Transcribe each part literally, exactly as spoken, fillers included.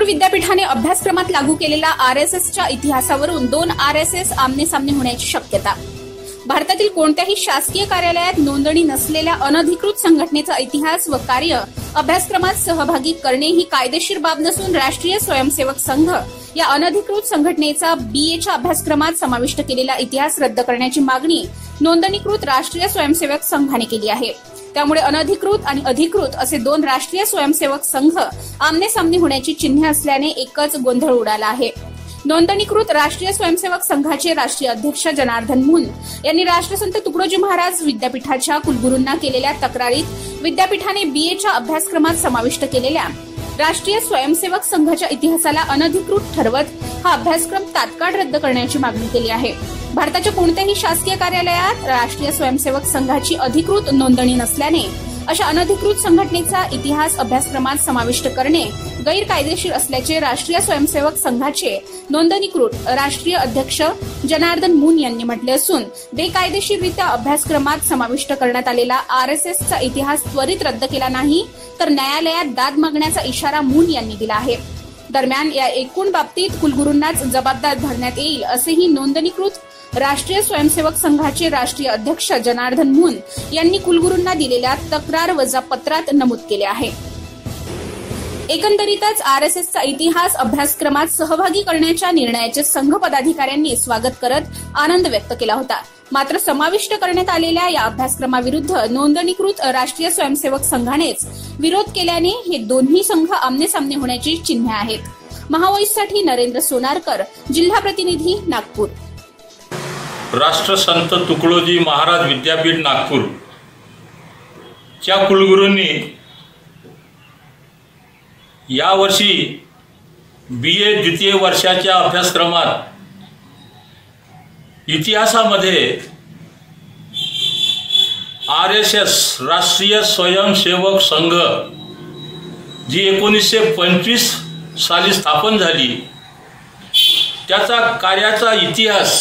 विद्यापीठाने अभ्यासक्रमात लागू केलेला आरएसएसच्या इतिहासावरून दोन आरएसएस आमनेसामने होण्याची शक्यता। भारतातील कोणत्याही शासकीय कार्यालयात नोंदणी नसलेल्या अनधिकृत संघटनेचा इतिहास व कार्य अभ्यासक्रमात सहभागी करणे ही कायदेशीर बाब नसून राष्ट्रीय स्वयंसेवक संघ या अनधिकृत संघटनेचा बीएच्या अभ्यासक्रमात समाविष्ट केलेला इतिहास रद्द करण्याची मागणी नोंदणीकृत राष्ट्रीय स्वयंसेवक संघाने केली आहे। त्यामुळे अनधिकृत आणि अधिकृत असे दोन राष्ट्रीय स्वयंसेवक संघ आमनेसामने होण्याची चिन्हे असल्याने एकच गोंधळ उडाला आहे। नोंदणीकृत राष्ट्रीय स्वयंसेवक संघाचे राष्ट्रीय अध्यक्ष जनार्दन मुन यांनी राष्ट्रसंत तुकडोजी महाराज विद्यापीठाच्या कुलगुरूंना केलेल्या तक्रारीत विद्यापीठाने बीएच्या अभ्यासक्रमात समाविष्ट केलेल्या राष्ट्रीय स्वयंसेवक संघाच्या इतिहासाला अनधिकृत ठरवत हा अभ्यासक्रम तात्काळ रद्द करण्याची मागणी केली आहे। भारताच्या कोणत्याही शासकीय कार्यालयात राष्ट्रीय स्वयंसेवक संघाची अधिकृत नोंदणी नसल्याने अशा अनधिकृत संघटनेचा इतिहास अभ्यासक्रमात समाविष्ट करणे गैरकायदेशीर असल्याचे राष्ट्रीय स्वयंसेवक संघाचे नोंदणीकृत राष्ट्रीय अध्यक्ष जनार्दन मुन यांनी म्हटले असून बेकायदेशीररित्या अभ्यासक्रमात समाविष्ट करण्यात आलेला आरएसएसचा इतिहास त्वरित रद्द केला नाही तर न्यायालयात दाद मागण्याचा इशारा मुन यांनी दिला आहे। दरम्यान या एकूण बाबतीत कुलगुरूंनाच जबाबदार धरण्यात येईल असेही नोंदणीकृत राष्ट्रीय स्वयंसेवक संघाचे राष्ट्रीय अध्यक्ष जनार्दन मुन यांनी कुलगुरूंना दिलेल्या तक्रार वजा पत्रात नमूद केले आहे। एकंदरीतच आरएसएसचा इतिहास अभ्यासक्रमात सहभागी करण्याच्या निर्णयाचे संघ पदाधिकाऱ्यांनी स्वागत करत आनंद व्यक्त केला होता। मात्र समाविष्ट करण्यात आलेल्या या अभ्यासक्रमाविरुद्ध नोंदणीकृत राष्ट्रीय स्वयंसेवक संघानेच विरोध केल्याने हे दोन्ही संघ आमनेसामने होण्याची चिन्हे आहेत। महावॉइससाठी नरेंद्र सोनारकर, जिल्हा प्रतिनिधी, नागपूर। राष्ट्रसंत तुकडोजी महाराज विद्यापीठ नागपूर च्या कुलगुरूंनी यावर्षी बीए द्वितीय वर्षाच्या अभ्यासक्रमात इतिहासामध्ये आरएसएस राष्ट्रीय स्वयंसेवक संघ जी एकोणीसशे पंचवीस साली स्थापन झाली त्याचा कार्याचा इतिहास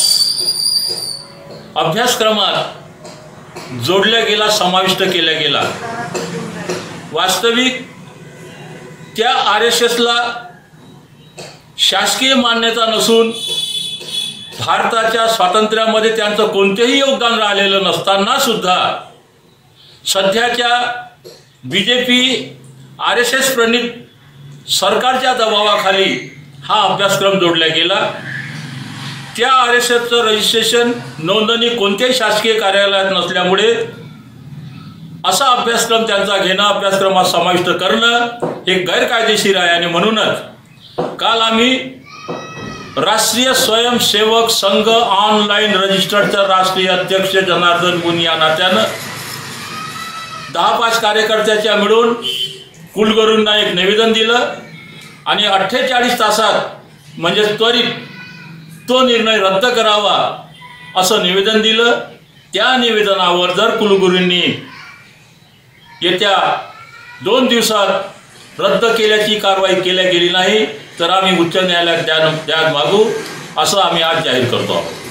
अभ्यासक्रमात जोडला गेला, समाविष्ट केला गेला। वास्तविक त्या आरएसएसला शासकीय मान्यता नसून भारताच्या स्वातंत्र्यामध्ये त्यांचं कोणतेही योगदान राहिलेलं नसताना सुद्धा सध्याच्या बीजेपी आरएसएस प्रणित सरकारच्या दबावाखाली हा अभ्यासक्रम जोडला गेला। त्या आरएसएसचं रजिस्ट्रेशन नोंदणी कोणत्याही शासकीय कार्यालयात नसल्यामुळे असा अभ्यासक्रम त्यांचा घेणं, अभ्यासक्रमात समाविष्ट करणं हे गैरकायदेशीर आहे। आणि म्हणूनच काल आम्ही राष्ट्रीय स्वयंसेवक संघ ऑनलाईन रजिस्टर्डचा राष्ट्रीय अध्यक्ष जनार्दन मुन या नात्यानं दहा पाच कार्यकर्त्याच्या मिळून कुलगुरूंना एक निवेदन दिलं आणि अठ्ठेचाळीस तासात म्हणजे त्वरित तो निर्णय रद्द करावा असं निवेदन दिलं। त्या निवेदनावर जर कुलगुरूंनी येत्या दोन दिवसात रद्द केल्याची कारवाई केल्या गेली नाही तर आम्ही उच्च न्यायालयात द्या मागू असं आम्ही आज जाहीर करतो आहोत।